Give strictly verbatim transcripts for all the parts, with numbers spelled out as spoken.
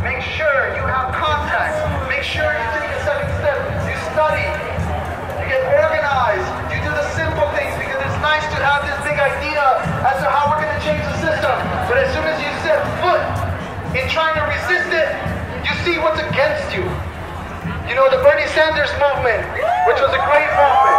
Make sure you have contacts. Make sure you take a second step. You study. You get organized. You do the simple things because it's nice to have this big idea as to how we're going to change the system. But as soon as you set foot in trying to resist it, you see what's against you. You know, the Bernie Sanders movement, which was a great movement,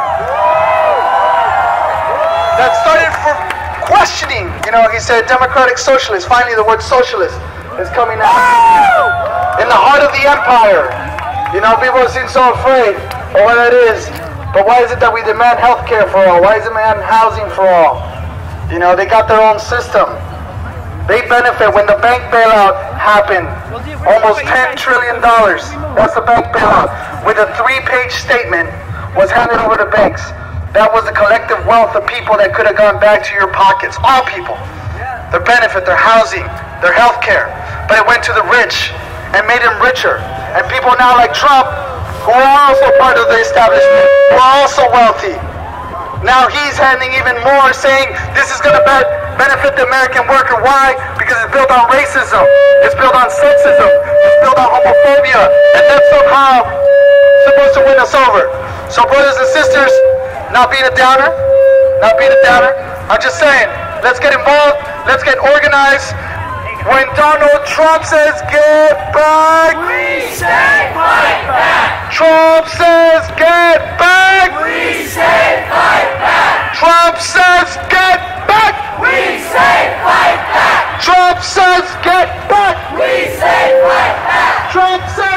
that started for questioning. You know, he said democratic socialist. Finally, the word socialist is coming out. In the heart of the empire. You know, people seem so afraid of what that is. But why is it that we demand health care for all? Why is it demand housing for all? You know, they got their own system. They benefit when the bank bailout happened. Almost ten trillion dollars. That's the bank bailout. With a three-page statement was handed over to banks. That was the collective wealth of people that could have gone back to your pockets. All people. Their benefit, their housing, their health care. But it went to the rich and made them richer. And people now like Trump, who are also part of the establishment, who are also wealthy. Now he's handing even more, saying this is going to be benefit the American worker. Why? Because it's built on racism. It's built on sexism. It's built on homophobia. And that's somehow supposed to win us over. So brothers and sisters, not being a downer, not being a downer, I'm just saying, let's get involved, let's get organized. When Donald Trump says get back, we say fight back. Trump says get back, we say fight back. Trump says get back, we say fight back. Trump says get back, we say fight back. Trump says